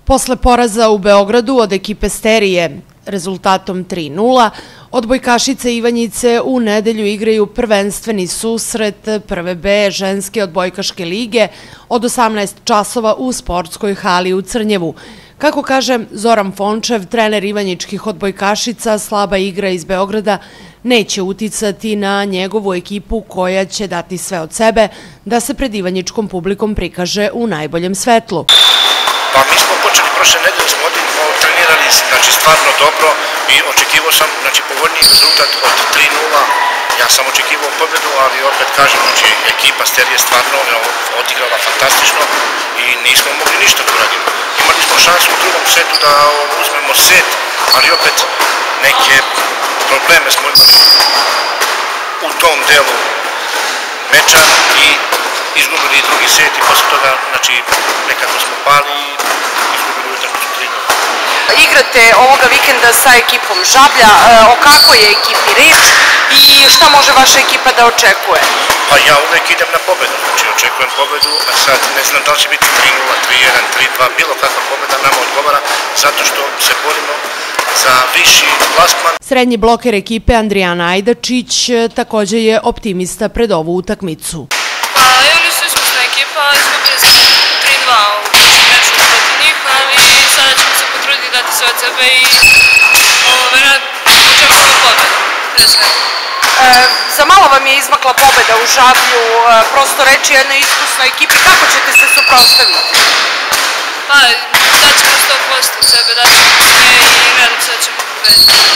Posle poraza u Beogradu od ekipe Sterije rezultatom 3:0, odbojkašice Ivanjice u nedelju igraju prvenstveni susret prve B ženske odbojkaške lige od 18 časova u sportskoj hali u Crnjevu. Kako kaže Zoran Fončev, trener ivanjičkih odbojkašica, slaba igra iz Beograda neće uticati na njegovu ekipu koja će dati sve od sebe da se pred ivanjičkom publikom prikaže u najboljem svetlu. Pa mi smo počeli prošle nedelje, smo trenirali stvarno dobro i očekivao sam povoljniji rezultat od 3:0. Ja sam očekivao pobjedu, ali opet kažem, ekipa Sterije stvarno odigrala fantastično i nismo mogli ništa da uradimo. Imali smo šansu u drugom setu da uzmemo set, ali opet neke probleme smo imali u tom delu meča i izgubili drugi set i posle toga, nekako smo pali i izgubili utakmicu 3:0. Igrate ovoga vikenda sa ekipom Žablja, o kakvoj je ekipi reč i šta može vaša ekipa da očekuje? Pa ja uvek idem na pobedu, očekujem pobedu, a sad ne znam da li će biti 3:0, 3:1, 3:2, bilo kakva pobeda nama odgovara, zato što se borimo za viši plasman. Srednji bloker ekipe Andrijana Ajdačić takođe je optimista pred ovu utakmicu. Pa oni su iskusna ekipa, izgubili smo 3:2 u meču protiv njih, ali sada ćemo se potruditi dati sve od sebe i očekujemo pobedu, pre svega. Za malo vam je izmakla pobeda u Žablju, prosto reći jednoj iskusnoj ekipi, kako ćete se suprotstaviti? Pa, daćemo 100% od sebe, daćemo sve i nadam se da ćemo pobediti.